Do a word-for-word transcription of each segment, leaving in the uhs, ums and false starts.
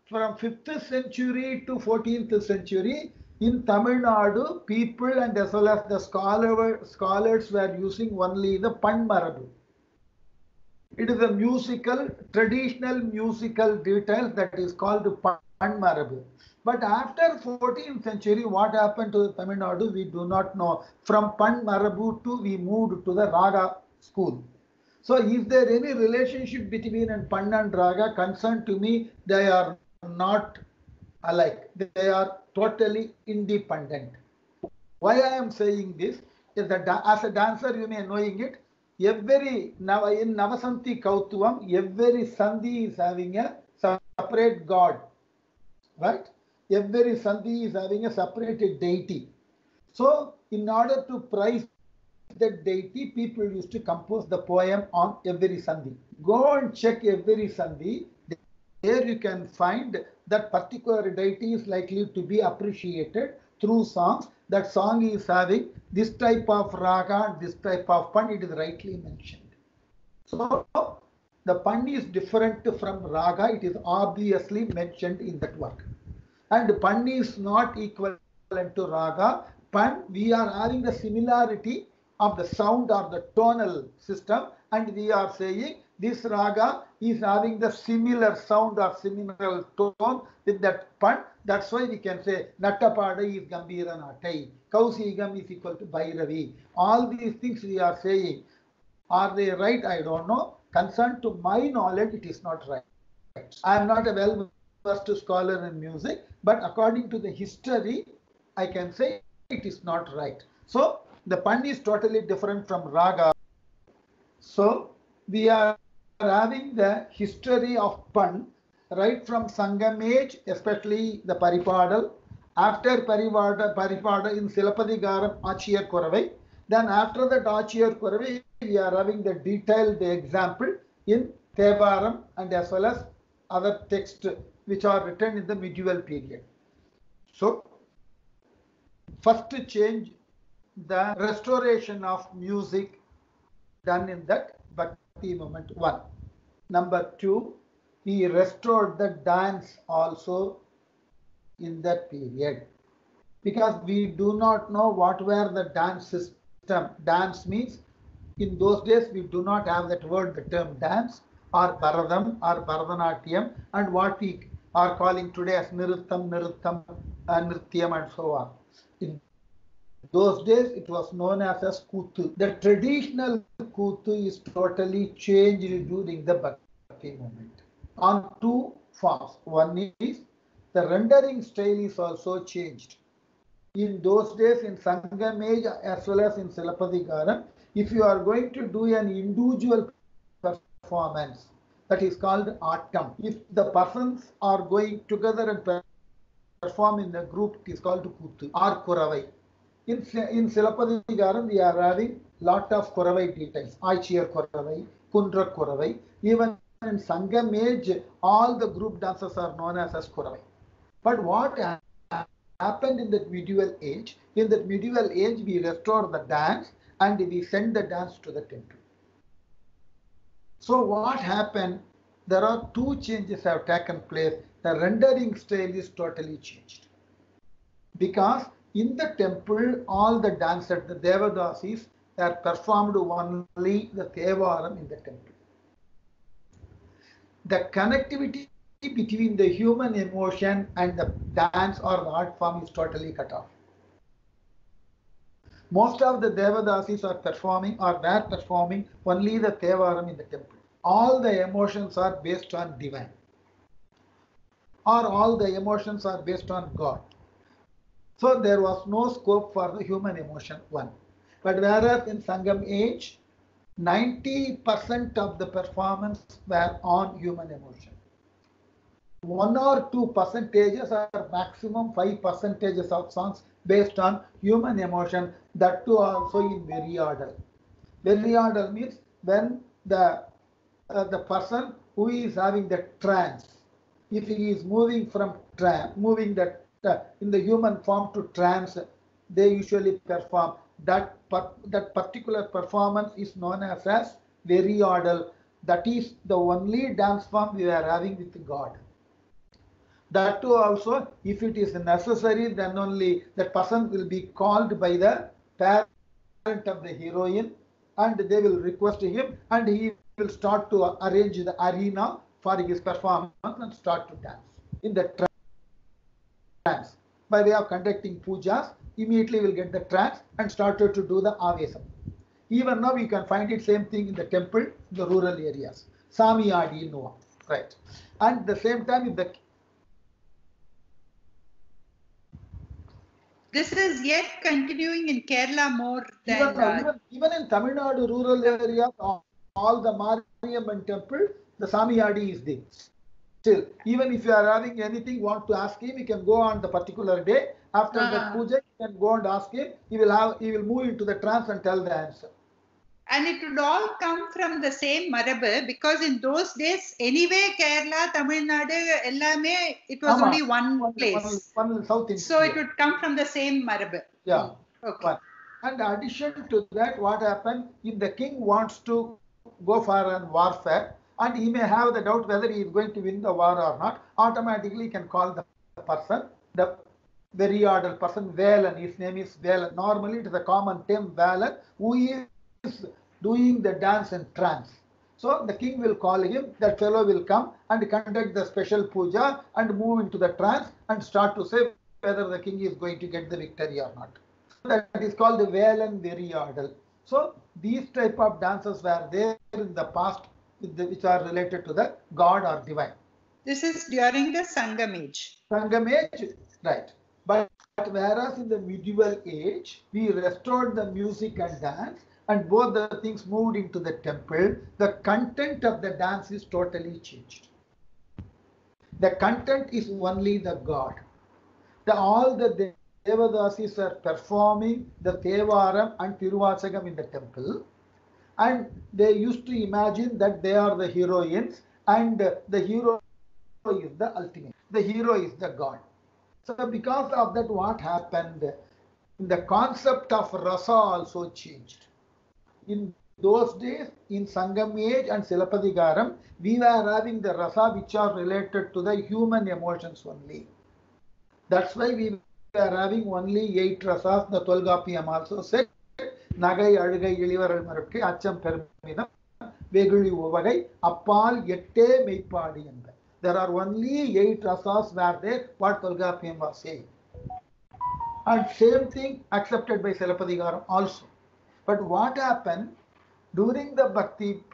from fifth century to fourteenth century, in Tamil Nadu, people and as well as the scholar, scholars were using only the Panmarabu. It is a musical, traditional musical detail that is called Panmarabu. But after fourteenth century, what happened to Tamil Nadu, we do not know. From Panmarabu to we moved to the Raga school. So is there any relationship between and Pan and Raga? Concerned to me, they are not alike. They are totally independent. Why I am saying this is that as a dancer, you may knowing it. Every now in Navasanti Kautvam, every Sandhi is having a separate god, right? Every Sandhi is having a separate deity. So, in order to praise that deity, people used to compose the poem on every Sandhi. Go and check every Sandhi. There you can find that particular deity is likely to be appreciated through songs. That song is having this type of raga, this type of pan, it is rightly mentioned. So, the pan is different from raga, it is obviously mentioned in that work. And pan is not equivalent to raga. Pan, we are having the similarity of the sound or the tonal system, and we are saying this raga is having the similar sound or similar tone with that pan. That's why we can say Nattapada is Gambira Natai, Kausigam is equal to Bhairavi. All these things we are saying. Are they right? I don't know. Concerned to my knowledge, it is not right. I am not a well-versed scholar in music, but according to the history, I can say it is not right. So the pan is totally different from raga. So we are having the history of pan right from Sangam age, especially the Paripadal. After Paripada, Paripada in Silapadigaram, Achiyar Koravai. Then after that Achiyar Koravai, we are having the detailed example in Thevaram and as well as other texts which are written in the medieval period. So, first change, the restoration of music done in that Bhakti movement one. Number two, he restored the dance also in that period, because we do not know what were the dance system. Dance means in those days we do not have that word, the term dance or Bharadam or Bharatanatyam, and what we are calling today as Nrittam, Nrittam, uh, Nrityam and so on. In those days it was known as, as Kuthu. The traditional Kuthu is totally changed during the Bhakti movement on two forms. One is the rendering style is also changed. In those days in Sangam age as well as in Silapadigaram, if you are going to do an individual performance, that is called Attam. If the persons are going together and perform in a group, it is called Kuthu or Kuravai. In, in Silapadigaram, we are having lot of Kuravai details. Aichiyar Kuravai, Kundra Kuravai. Even in Sangam age, all the group dances are known as, as Kuravai. But what happened in that medieval age? In that medieval age, we restore the dance and we send the dance to the temple. So what happened? There are two changes have taken place. The rendering style is totally changed. Because in the temple, all the dances, the Devadasis, are performed only the Thevaram in the temple. The connectivity between the human emotion and the dance or the art form is totally cut off. Most of the Devadasis are performing or were performing only the Thevaram in the temple. All the emotions are based on divine, or all the emotions are based on God. So there was no scope for the human emotion one. But whereas in Sangam age, ninety percent of the performance were on human emotion. One or two percentages or maximum five percentages of songs based on human emotion, that too also in Veriadal. Veriadal means when the uh, the person who is having the trance, if he is moving from trance, moving that uh, in the human form to trance, they usually perform that. That particular performance is known as as Veriadal. That is the only dance form we are having with God. That too also, if it is necessary, then only that person will be called by the parent of the heroine, and they will request him, and he will start to arrange the arena for his performance and start to dance in the trance. By way of conducting pujas, immediately will get the trance and started to do the avesam. Even now you can find it same thing in the temple, in the rural areas. Sami Adi Noa. Right. And the same time, if the this is yet continuing in Kerala more than even, uh, even, even in Tamil Nadu rural areas, all, all the Mariamman temple, the Sami Adi is there. Still, even if you are having anything, want to ask him, you can go on the particular day. After uh -huh. the puja, you can go and ask him. He will have, he will move into the trance and tell the answer. And it would all come from the same marabu, because in those days, anyway, Kerala, Tamil Nadu, ellame, it was Ama, only one, one place. One, one South India. So it would come from the same marabu. Yeah. Okay. One. And in addition to that, what happened, if the king wants to go for a warfare, and he may have the doubt whether he is going to win the war or not, automatically he can call the person, the very ordered person, Velan. His name is Velan. Normally it is a common term, Velan, who is doing the dance and trance. So the king will call him, that fellow will come and conduct the special puja and move into the trance and start to say whether the king is going to get the victory or not. That is called the Velan Veriadal. So these type of dances were there in the past, which are related to the god or divine. This is during the Sangam age. Sangam age, right. But whereas in the medieval age, we restored the music and dance, and both the things moved into the temple, the content of the dance is totally changed. The content is only the god. The, all the Devadasis are performing the Tevaram and Tiruvachagam in the temple, and they used to imagine that they are the heroines, and the hero is the ultimate. The hero is the god. So because of that, what happened? The concept of rasa also changed. In those days, in Sangam age and Silapadigaram, we were having the rasa which are related to the human emotions only. That's why we were having only eight rasas. The Tolgapiyam also said, Nagai, Adugai, Ilivaral Marukke, Acham Permina, Veguli Ovagai, Appal Yette Meipadi. There are only eight rasas were there, what Tolgapiyam was saying. And same thing accepted by Silapadigaram also. But what happened during the Bhakti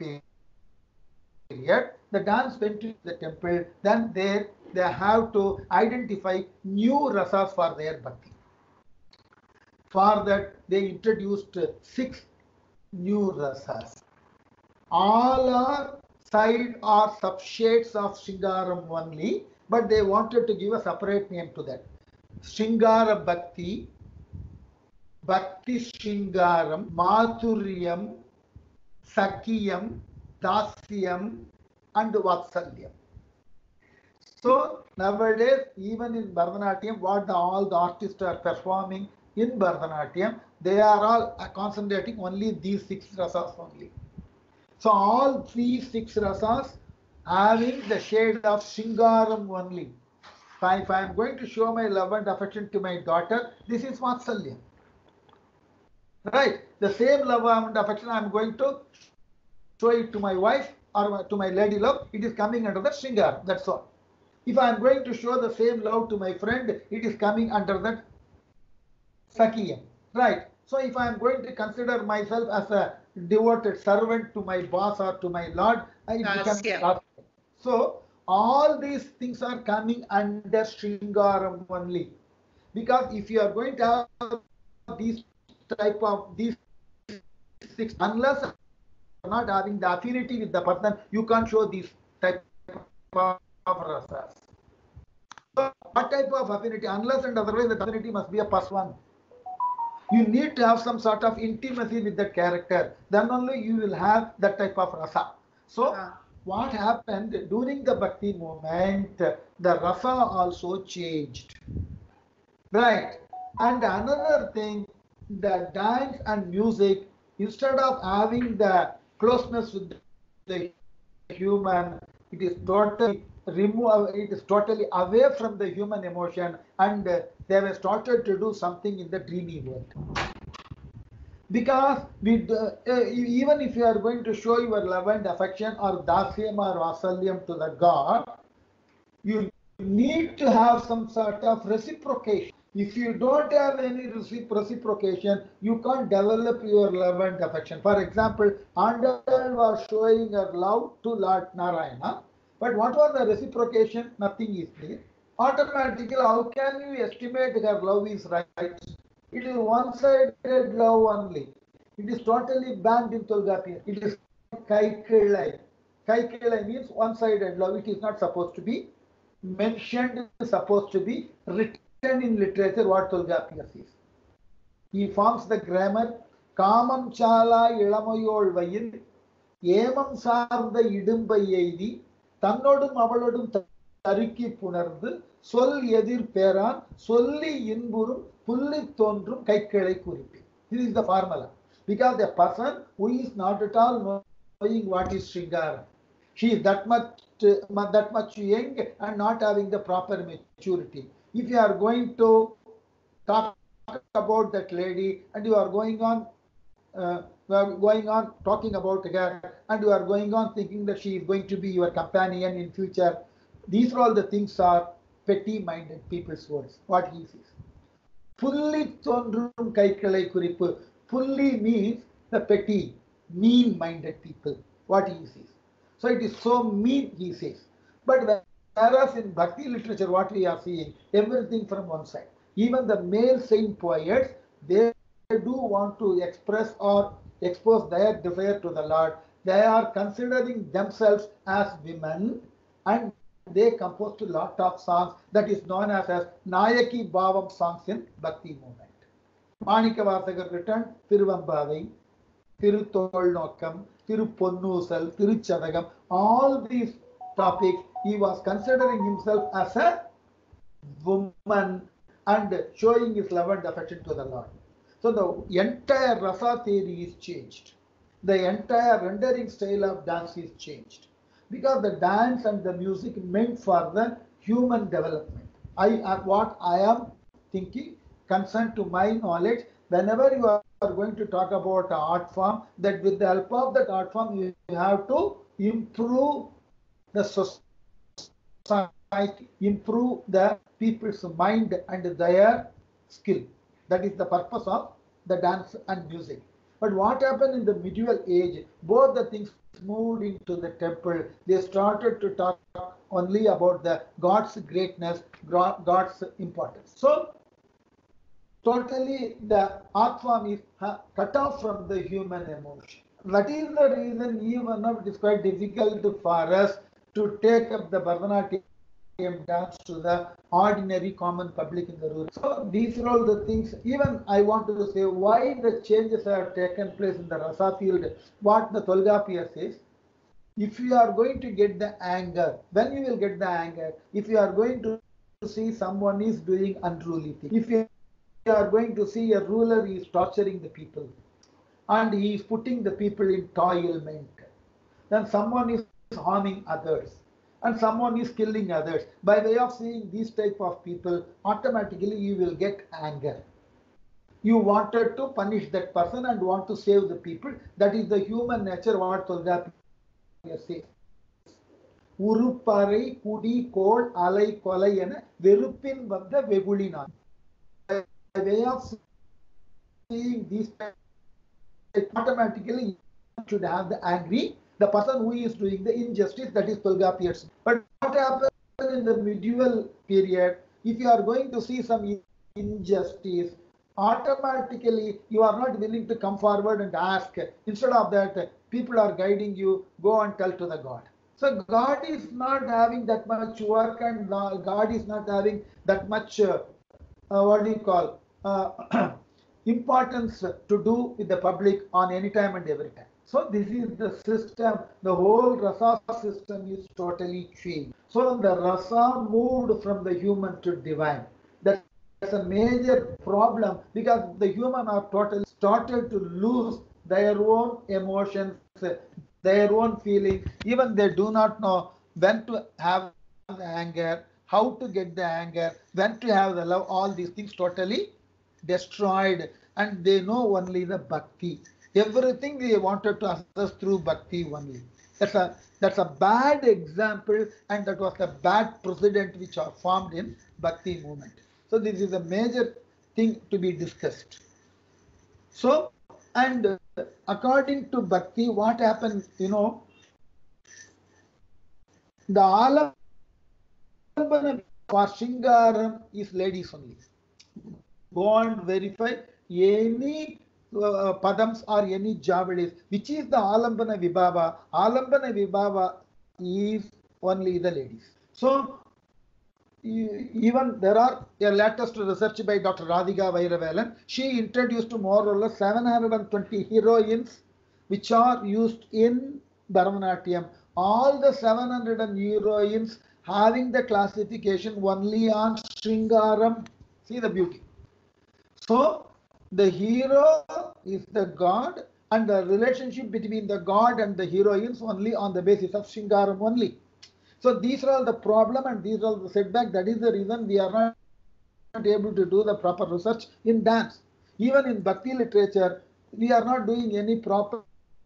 period, the dance went to the temple, then there they have to identify new rasas for their Bhakti. For that, they introduced six new rasas. All are side or subshades of Shringaram only, but they wanted to give a separate name to that. Shringara Bhakti, Bhakti Shringaram, Madhuryam, Sakyam, Dasyam, and Vatsalyam. So nowadays, even in Bharatanatyam, what the, all the artists are performing in Bharatanatyam, they are all concentrating only these six rasas only. So all three six rasas having the shade of Shringaram only. If I am going to show my love and affection to my daughter, this is Vatsalyam. Right? The same love and affection I am going to show it to my wife or to my lady love, it is coming under the Shringaram. That's all. If I am going to show the same love to my friend, it is coming under that Sakyam. Right? So if I am going to consider myself as a devoted servant to my boss or to my lord, it becomes Dasyam. So all these things are coming under Shringaram only. Because if you are going to have these type of these six, unless you are not having the affinity with the person, you can't show these type of rasas. So what type of affinity? Unless and otherwise, the affinity must be a plus one. You need to have some sort of intimacy with that character. Then only you will have that type of rasa. So uh. what happened during the Bhakti movement, the rasa also changed. Right. And another thing, the dance and music, instead of having the closeness with the human, it is totally remove, it is totally away from the human emotion, and uh, they have started to do something in the dreamy world. Because we, uh, uh, even if you are going to show your love and affection or dasyam or vasalyam to the god, you need to have some sort of reciprocation. If you don't have any reciprocation, you can't develop your love and affection. For example, Andal was showing her love to Lord Narayana, but what was the reciprocation? Nothing is there. Automatically, how can you estimate her love is right? It is one-sided love only. It is totally banned in Tolgapia. It is Kaikilai. Kaikilai means one-sided love. It is not supposed to be mentioned, is supposed to be written in literature what Tolgapia says. He forms the grammar. Kamam chala ilamayol vayin, ஏமம் சார்ந்த இடும்பை எய்தி தன்னோடும் அவளோடும் தருக்கி புணர்ந்து சொல் எதிர் பேரான் சொல்லி இன்புறும் புள்ளி தோன்றும் கைக்கிளை குறிப்பி. This is the formula. Because the person who is not at all knowing what is Shringara, she is that much uh, that much young and not having the proper maturity. If you are going to talk about that lady and you are going on uh, you are going on talking about her and you are going on thinking that she is going to be your companion in future, these are all the things are petty-minded people's words. What he says. Fully thondrum kaikalai kuripu. Fully means the petty, mean-minded people. What he says. So it is so mean, he says. But whereas in Bhakti literature, what we are seeing, everything from one side. Even the male saint poets, they do want to express or expose their desire to the Lord. They are considering themselves as women, and they composed a lot of songs that is known as, as Nayaki Bhavam songs in Bhakti movement. Manikavasagar written Tiruvambavai, Tirutol Nokkam, Tiruponnusal, Tiruchadagam, all these topics, he was considering himself as a woman and showing his love and affection to the Lord. So the entire rasa theory is changed. The entire rendering style of dance is changed. Because the dance and the music meant for the human development. I, uh, what I am thinking, concerned to my knowledge, whenever you are going to talk about an art form, that with the help of that art form, you have to improve the society, improve the people's mind and their skill. That is the purpose of the dance and music. But what happened in the medieval age, both the things moved into the temple. They started to talk only about the God's greatness, God's importance. So, totally the art form is cut off from the human emotion. That is the reason even now it is quite difficult for us to take up the Bharatanatyam dance to the ordinary common public in the rural. So these are all the things. Even I want to say why the changes have taken place in the rasa field. What the Tolgapia says, if you are going to get the anger, when you will get the anger, if you are going to see someone is doing unruly things, if you are going to see a ruler is torturing the people and he is putting the people in toilment, then someone is harming others and someone is killing others. By way of seeing these type of people, automatically you will get anger. You wanted to punish that person and want to save the people. That is the human nature, what Tolgapia says. Uruparai kudi kol alai kolai ena verupin vanda vegulinan. By way of seeing these type, automatically you should have the angry, the person who is doing the injustice, that is Tolgapia. But what happened in the medieval period, if you are going to see some injustice, automatically you are not willing to come forward and ask. Instead of that, people are guiding you, go and tell to the God. So God is not having that much work and God is not having that much, uh, uh, what do you call, uh, importance to do with the public on any time and every time. So this is the system, the whole rasa system is totally changed. So the rasa moved from the human to divine. That's a major problem because the human are totally started to lose their own emotions, their own feelings. Even they do not know when to have the anger, how to get the anger, when to have the love, all these things totally destroyed, and they know only the bhakti. Everything they wanted to assess through bhakti only. That's a that's a bad example, and that was the bad precedent which are formed in bhakti movement. So this is a major thing to be discussed. So, and uh, according to bhakti, what happened, you know, the alambana for Shingaram is ladies only. Go and verify any uh, padams or any javalis, which is the alambana vibhava. Alambana vibhava is only the ladies. So even there are a latest research by Doctor Radhika Vairavelan. She introduced more or less seven hundred twenty heroines which are used in Bharatanatyam. All the seven hundred heroines having the classification only on Shringaram. See the beauty. So the hero is the god, and the relationship between the god and the heroines only on the basis of Shringaram only. So these are all the problem and these are all the setback. That is the reason we are not able to do the proper research in dance. Even in bhakti literature, we are not doing any proper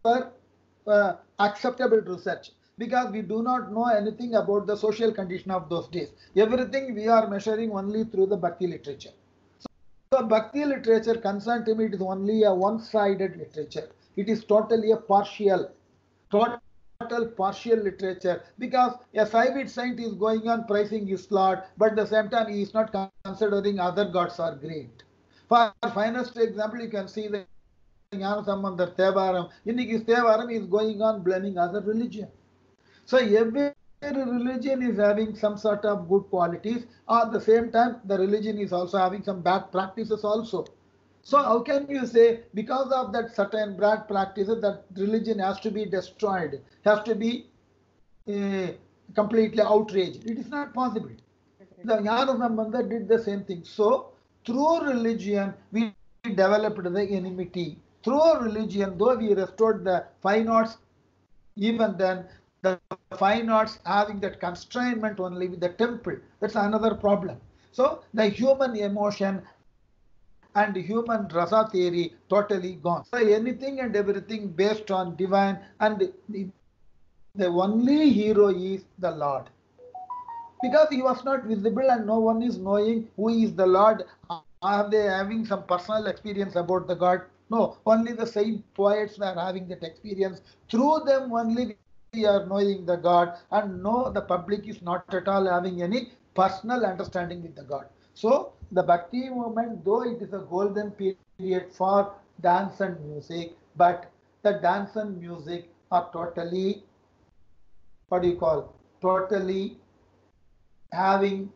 uh, acceptable research, because we do not know anything about the social condition of those days. Everything we are measuring only through the bhakti literature. So bhakti literature, concerned to me, it is only a one-sided literature. It is totally a partial, total partial literature, because a Saivite saint is going on praising his Lord, but at the same time he is not considering other gods are great. For finest example, you can see the Gnanasambandar Thevaram. In his Thevaram, he is going on blaming other religion. So every religion is having some sort of good qualities. At the same time, the religion is also having some bad practices also. So how can you say because of that certain bad practices that religion has to be destroyed, has to be uh, completely outraged? It is not possible. The Gnanasambandar did the same thing. So through religion, we developed the enmity. Through religion, though we restored the fine arts, even then the fine arts having that constrainment only with the temple, that's another problem. So the human emotion and human rasa theory totally gone. So anything and everything based on divine, and the, the only hero is the Lord. Because he was not visible and no one is knowing who is the Lord. Are they having some personal experience about the God? No, only the same poets were having that experience. Through them only we are knowing the God, and no, the public is not at all having any personal understanding with the God. So the Bhakti movement, though it is a golden period for dance and music, but the dance and music are totally, what do you call, totally having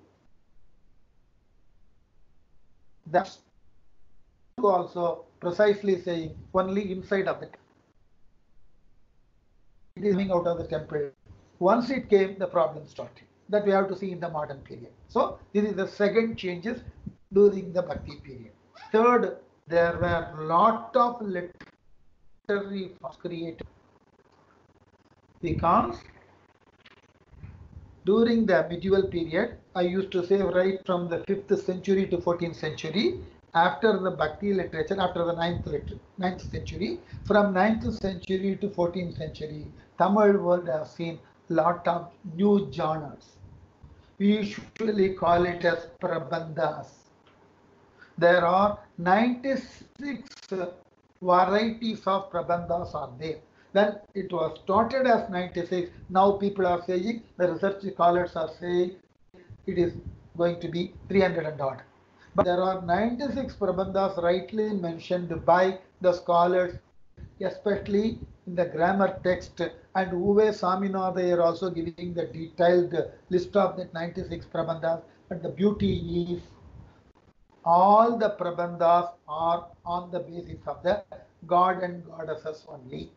that also precisely saying only inside of it. It is coming out of the temple. Once it came, the problem started. That we have to see in the modern period. So this is the second changes during the Bhakti period. Third, there were lot of literary created because during the medieval period, I used to say right from the fifth century to fourteenth century, after the Bhakti literature, after the ninth, ninth century, from ninth century to fourteenth century, Tamil world has seen lot of new genres. We usually call it as Prabandhas. There are ninety-six varieties of Prabandhas are there. Then it was started as ninety-six. Now people are saying, the research scholars are saying, it is going to be three hundred and odd. But there are ninety-six Prabandhas rightly mentioned by the scholars, especially in the grammar text, and Uve Saminatha are also giving the detailed list of the ninety-six Prabandhas. But the beauty is all the Prabandhas are on the basis of the god and goddesses only.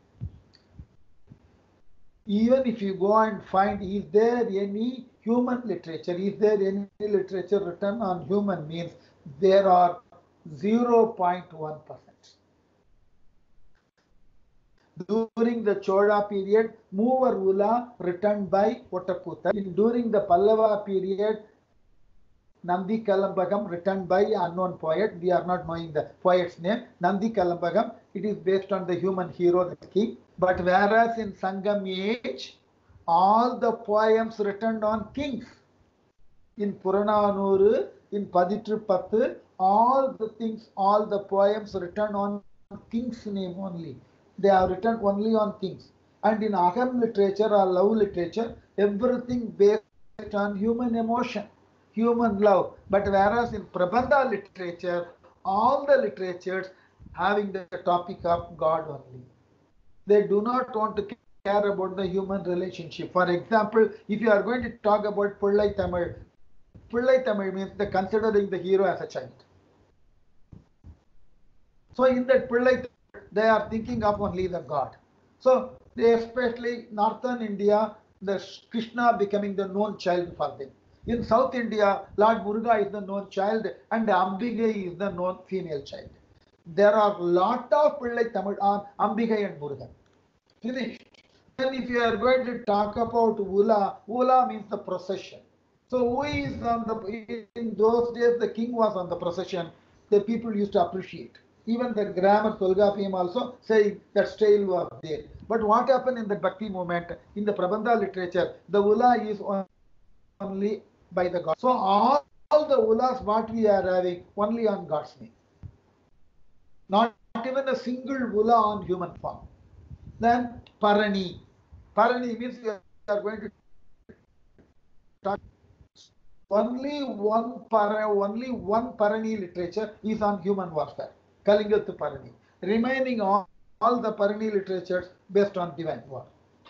Even if you go and find, is there any human literature, is there any literature written on human, means there are zero point one percent. During the Chola period, Moovar Ula written by Ottaputhar. During the Pallava period, Nandi Kalambagam written by unknown poet. We are not knowing the poet's name. Nandi Kalambagam. It is based on the human hero, the king. But whereas in Sangam age, all the poems written on kings. In Purananuru, in Paditru Pathu, all the things, all the poems written on king's name only. They are written only on kings. And in Aham literature or love literature, everything based on human emotion, human love. But whereas in Prabandha literature, all the literatures having the topic of God only. They do not want to care about the human relationship. For example, if you are going to talk about Pullai Tamil, Pullai Tamil means the considering the hero as a child. So in that Pullai, they are thinking of only the God. So they especially northern India, the Krishna becoming the known child for them. In South India, Lord Muruga is the known child and Ambigai is the known female child. There are a lot of Pullai Tamil on Ambigai and Murugan. Finished. Then if you are going to talk about Ula, Ula means the procession. So who is on the, in those days the king was on the procession, the people used to appreciate. Even the grammar Tolgapiyam also saying that style was there. But what happened in the Bhakti movement, in the Prabandha literature, the Ula is only by the God. So all, all the Ulas what we are having only on God's name. Not, not even a single Ula on human form. Then Parani. Parani means we are going to talk. Only one para, only one Parani literature is on human warfare. Kalingathu Parani. Remaining all, all the Parani literatures based on divine war.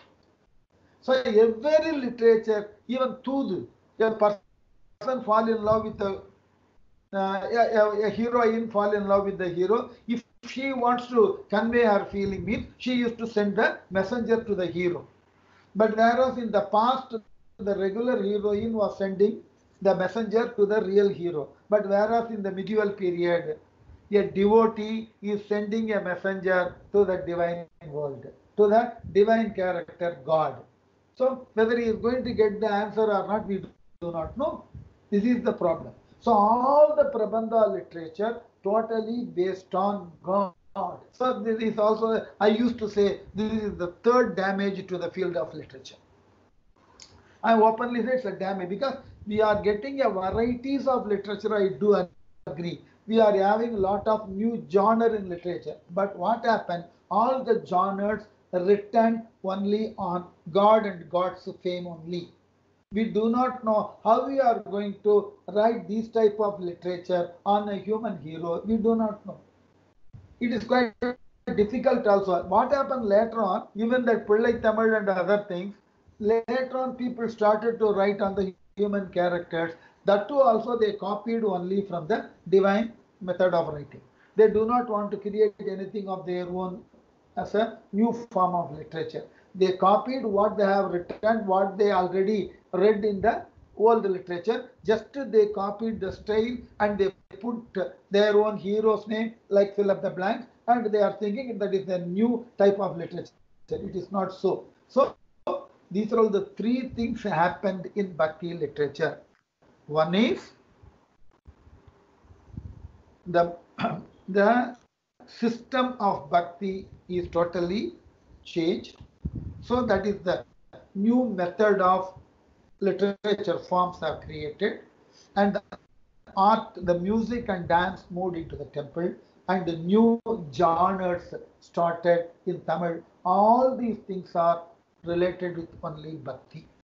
So every literature, even Tudu, a person fall in love with a, uh, a, a heroine fall in love with the hero. If she wants to convey her feeling, means she used to send the messenger to the hero. But whereas in the past, the regular heroine was sending the messenger to the real hero. But whereas in the medieval period, a devotee is sending a messenger to the divine world, to the divine character God. So whether he is going to get the answer or not, we do not know. This is the problem. So all the Prabandha literature totally based on God. So this is also, I used to say, this is the third damage to the field of literature. I openly say it's a damage because we are getting a varieties of literature, I do agree. We are having a lot of new genre in literature. But what happened? All the genres written only on God and God's fame only. We do not know how we are going to write this type of literature on a human hero. We do not know. It is quite difficult also. What happened later on, even that Pullai Tamil and other things, later on people started to write on the human characters. That too also they copied only from the divine method of writing. They do not want to create anything of their own as a new form of literature. They copied what they have written, what they already read in the old literature. Just they copied the style and they put their own hero's name, like fill up the blanks, and they are thinking that is a new type of literature. It is not so. So these are all the three things happened in Bhakti literature. One is the, the system of Bhakti is totally changed. So that is the new method of literature forms are created, and the art, the music and dance moved into the temple, and the new genres started in Tamil. All these things are related with only Bhakti.